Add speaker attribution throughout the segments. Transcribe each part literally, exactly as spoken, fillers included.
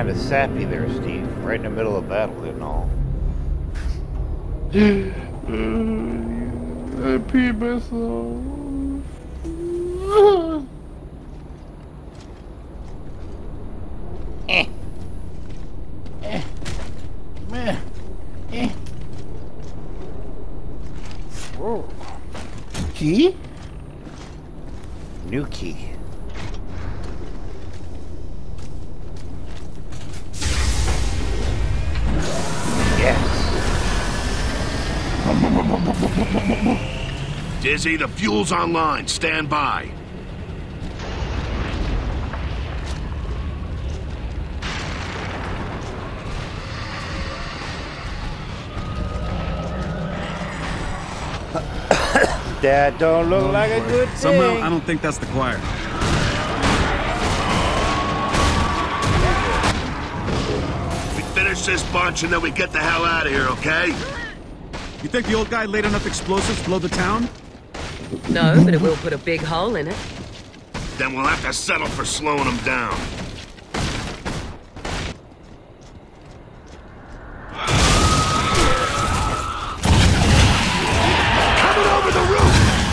Speaker 1: kind of sappy there, Steve. Right in the middle of battle and all.
Speaker 2: I peed myself.
Speaker 1: Eh. Eh. Meh. Eh. Whoa.
Speaker 2: Key?
Speaker 1: New key. Yes.
Speaker 3: Dizzy, the fuel's online. Stand by.
Speaker 1: That don't look
Speaker 4: Oh,
Speaker 1: like
Speaker 4: boy.
Speaker 1: a good thing.
Speaker 4: Somehow, I don't think that's the choir.
Speaker 3: We finish this bunch and then we get the hell out of here, okay?
Speaker 4: You think the old guy laid enough explosives to blow the town?
Speaker 5: No, but it will put a big hole in it.
Speaker 3: Then we'll have to settle for slowing them down. Coming over the roof!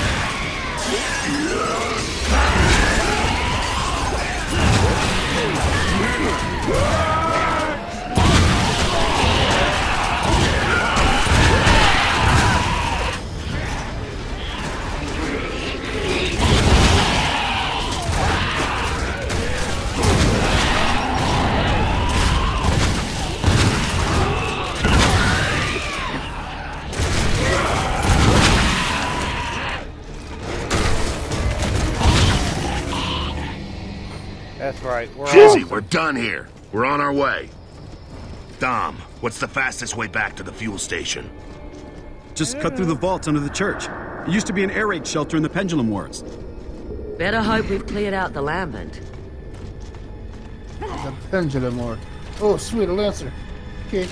Speaker 1: That's right. We're
Speaker 3: Dizzy,
Speaker 1: all...
Speaker 3: we're done here. We're on our way. Dom, what's the fastest way back to the fuel station?
Speaker 4: Just cut through the vaults under the church. It used to be an air raid shelter in the Pendulum Wars.
Speaker 5: Better hope we've cleared out the Lambent.
Speaker 2: The pendulum or... Oh, sweet, a lancer. Okay.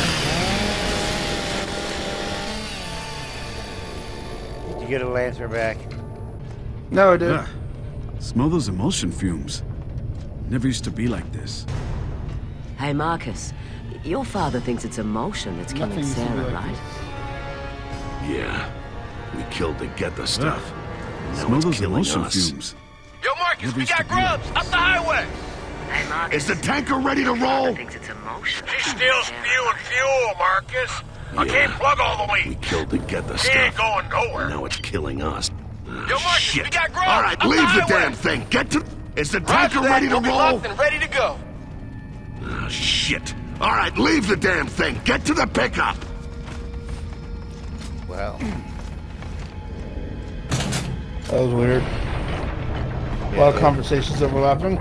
Speaker 1: Did you get a Lancer back?
Speaker 2: No, I did.
Speaker 4: Ugh. Smell those emulsion fumes. Never used to be like this.
Speaker 5: Hey, Marcus. Your father thinks it's emotion that's killing
Speaker 2: Nothing used to be
Speaker 5: Sarah,
Speaker 2: like
Speaker 5: right?
Speaker 2: this.
Speaker 3: Yeah. We killed to get the stuff. Now
Speaker 4: Smell
Speaker 3: it's
Speaker 4: those
Speaker 3: killing
Speaker 4: emulsion
Speaker 3: us.
Speaker 4: fumes.
Speaker 6: Yo, Marcus,
Speaker 4: Never
Speaker 6: we
Speaker 4: used to
Speaker 6: got
Speaker 4: be like
Speaker 6: grubs!
Speaker 4: this.
Speaker 6: Up the highway!
Speaker 5: Hey, Marcus.
Speaker 3: Is the tanker ready to roll?
Speaker 5: Thinks it's emotion.
Speaker 6: She steals spewing fuel, Marcus. I
Speaker 3: Yeah.
Speaker 6: can't plug all the
Speaker 3: We
Speaker 6: leaks.
Speaker 3: killed to get the
Speaker 6: She ain't
Speaker 3: stuff.
Speaker 6: going nowhere.
Speaker 3: Now it's killing us. Ah,
Speaker 6: Yo, Marcus,
Speaker 3: shit.
Speaker 6: we got grubs!
Speaker 3: All right,
Speaker 6: Up the
Speaker 3: leave the
Speaker 6: highway!
Speaker 3: damn thing. Get to... Is the
Speaker 6: Roger
Speaker 3: tanker
Speaker 6: that.
Speaker 3: ready to
Speaker 6: We'll be
Speaker 3: roll?
Speaker 6: locked and ready to go.
Speaker 3: Ah, shit. All right, leave the damn thing. Get to the pickup.
Speaker 1: Well.
Speaker 2: That was weird. A lot of conversations overlapping.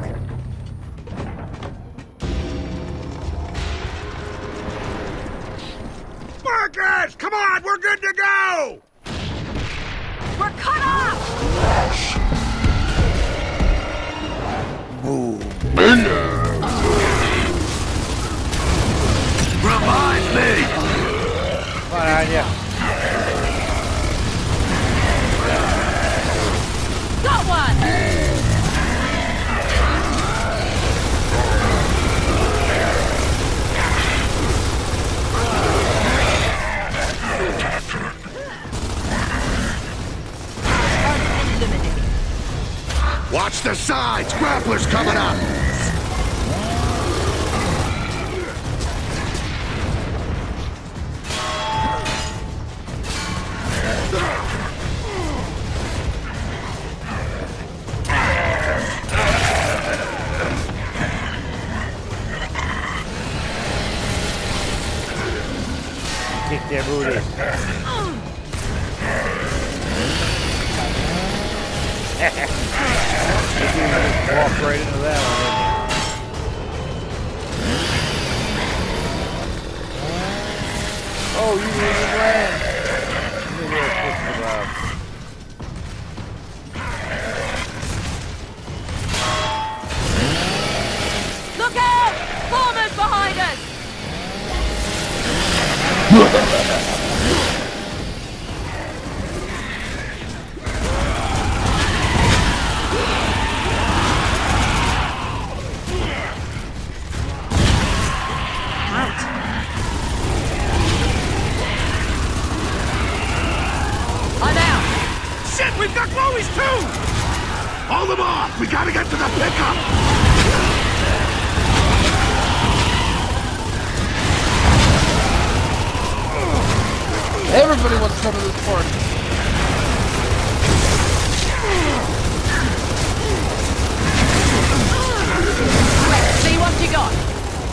Speaker 3: Marcus, come on, we're good to go.
Speaker 5: We're cut off!
Speaker 3: Revive me.
Speaker 1: Come on, Anya.
Speaker 5: Got one!
Speaker 3: Watch the sides. Grappler's coming up.
Speaker 1: Kick their booties. Walk right into that one, didn't you? Oh, you need to land. Give me a little kick to Bob.
Speaker 5: Look out! Foreman's behind us!
Speaker 4: We've got Chloe's too!
Speaker 3: Hold them off! We gotta get to the pickup!
Speaker 2: Everybody wants to come to this party.
Speaker 5: See what you got.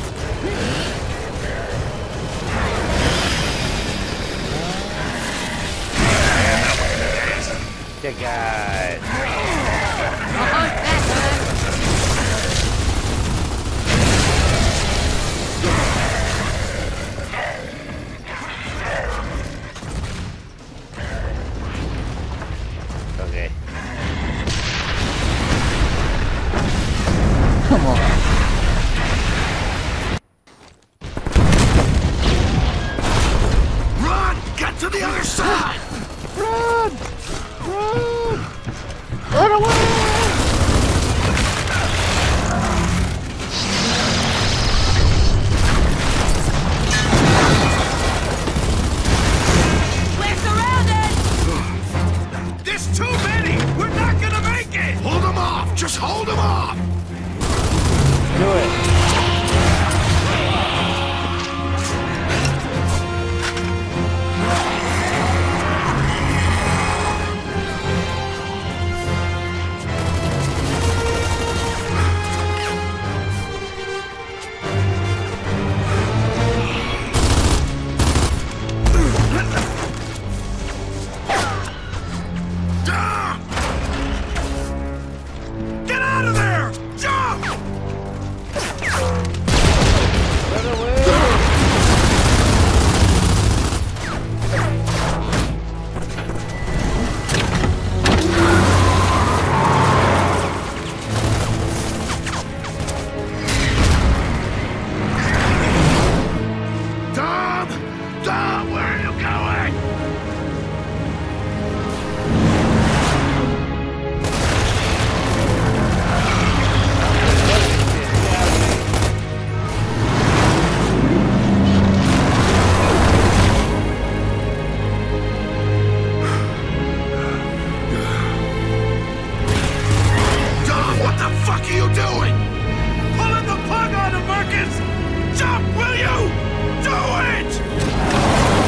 Speaker 1: The guy. Okay.
Speaker 2: Come on.
Speaker 3: Run! Get to the other side!
Speaker 2: Run! Run! Run away!
Speaker 5: We're surrounded!
Speaker 3: There's too many! We're not gonna make it! Hold them off! Just hold them off!
Speaker 1: Do it.
Speaker 3: Jump! Get out of there! Jump!
Speaker 1: Run away.
Speaker 3: Dom! Dom, where are you going? Dom, what the fuck are you doing? Pulling the plug on him, Marcus! Jump, will you? Do it!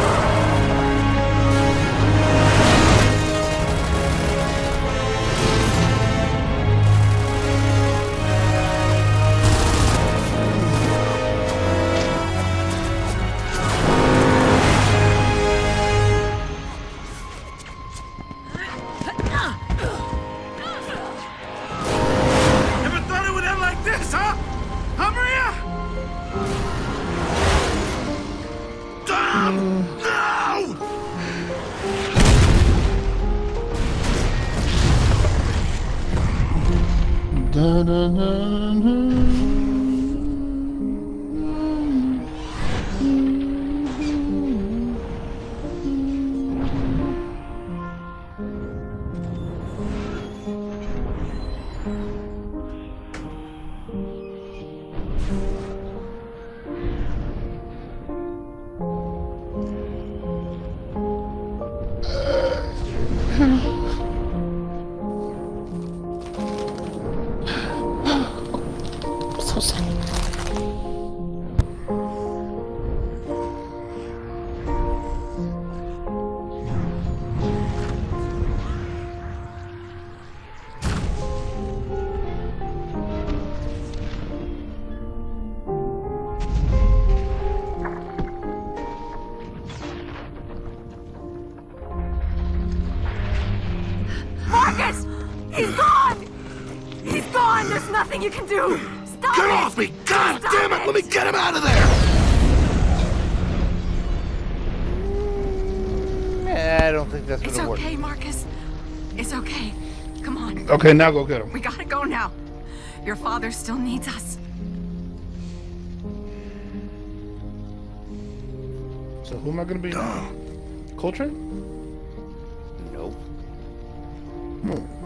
Speaker 3: Never thought it would end like this, huh? Huh, Maria? Dom! No!
Speaker 2: Da, da, da, da. So sad.
Speaker 7: Marcus! He's gone! He's gone! There's nothing you can do! Stop
Speaker 3: Get
Speaker 7: it!
Speaker 3: off me! God
Speaker 7: Stop
Speaker 3: damn it! Let me get him out of there!
Speaker 1: I don't think that's
Speaker 7: It's
Speaker 1: gonna work.
Speaker 7: okay, Marcus. It's okay. Come on.
Speaker 2: Okay, now go get him.
Speaker 7: We gotta go now. Your father still needs us.
Speaker 2: So who am I gonna be now? Coltrane?
Speaker 1: Nope.
Speaker 2: Hmm.